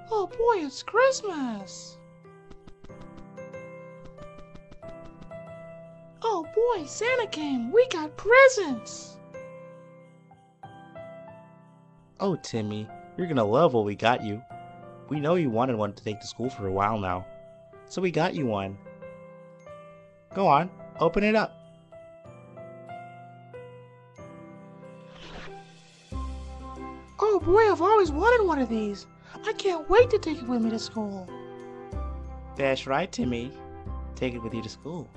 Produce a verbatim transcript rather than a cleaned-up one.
Oh boy, it's Christmas! Oh boy, Santa came! We got presents! Oh, Timmy, you're gonna love what we got you. We know you wanted one to take to school for a while now, so we got you one. Go on, open it up. Oh boy, I've always wanted one of these. I can't wait to take it with me to school. That's right, Timmy. Take it with you to school.